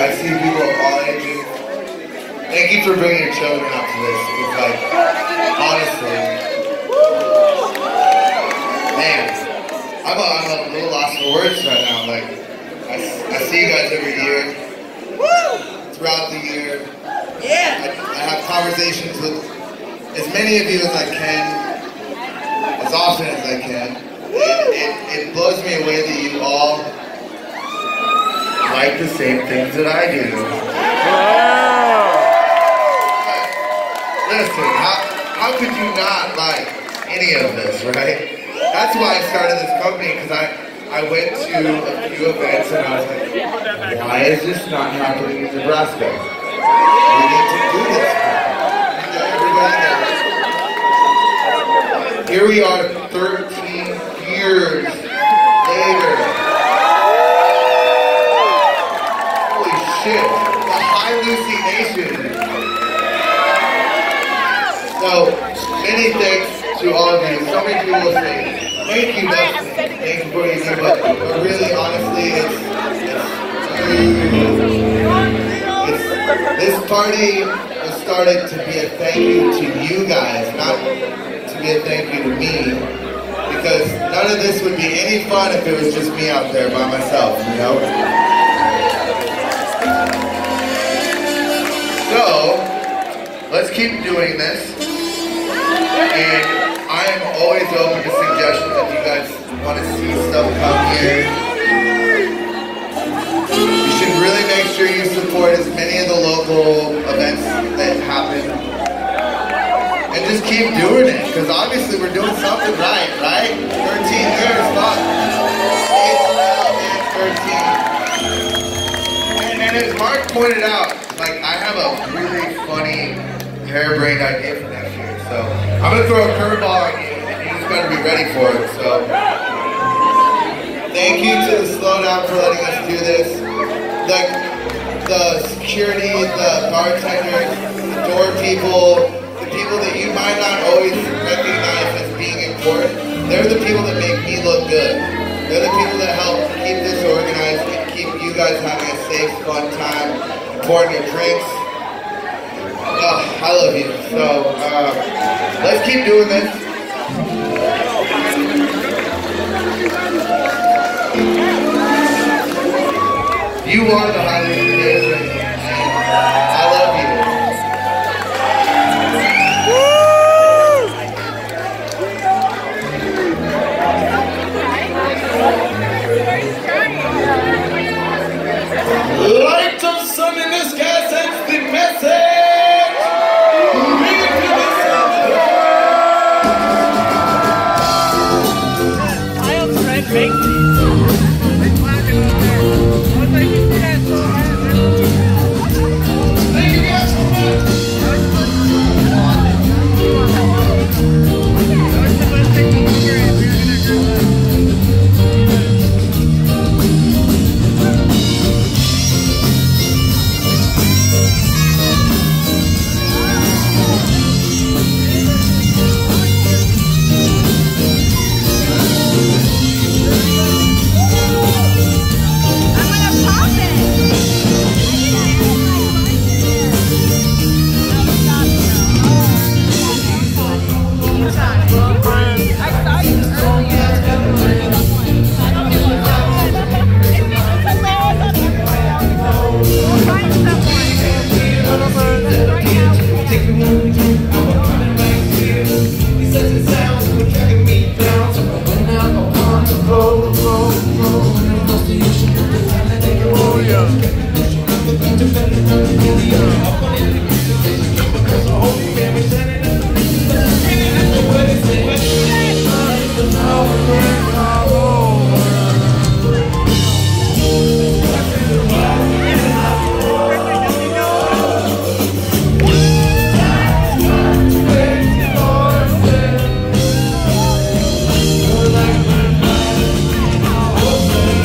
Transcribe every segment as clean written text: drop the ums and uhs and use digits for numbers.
I see people of all ages. Thank you for bringing your children out to this. It's like, honestly, man, I'm a little lost for words right now. Like, I see you guys every year, throughout the year. Yeah. I have conversations with as many of you as I can, as often as I can. It blows me away that you all like the same things that I do. Listen, how could you not like any of this, right? That's why I started this company, because I went to a few events and I was like, why is this not happening in Nebraska? We need to do this. Everybody knows. Here we are 13 years later. Holy shit, the High Lucy Nation. So, many thanks to all of you. So many people say, thank you, Dustin. Thank you for what you do, but really, honestly, this party was started to be a thank you to you guys, not to be a thank you to me, because none of this would be any fun if it was just me out there by myself, you know? So, let's keep doing this, and I am always open to suggestions if you guys want to see stuff come here. You should really make sure you support as many of the local events that happen. And just keep doing it, because obviously we're doing something right? 13 years, fuck. And as Mark pointed out, like, I have a really funny, harebrained idea for next year. So I'm gonna throw a curveball at you, and you just gotta be ready for it. So thank you to the Slowdown for letting us do this. The security, the bartenders, the door people, the people that you might not always recognize as being important, they're the people that make me look good. They're the people that help keep this organized and keep you guys having a safe, fun time, pouring your drinks. I love you. So, let's keep doing this. You are the High Lucy Nation. I love you. Light of sun in the sky sends the message. Bring it to the sun. I am Fred Baker.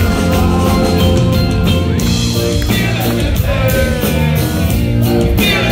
Feel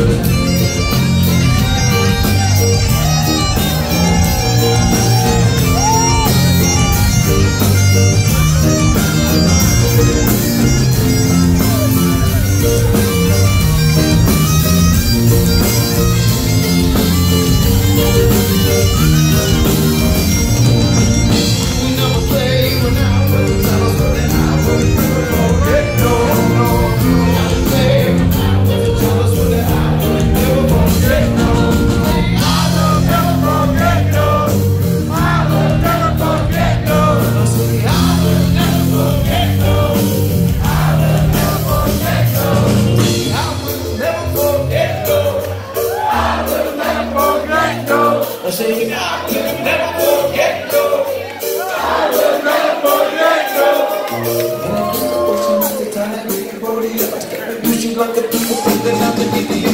I say, I will never forget you. I will never forget you. Like a piece of paper, not the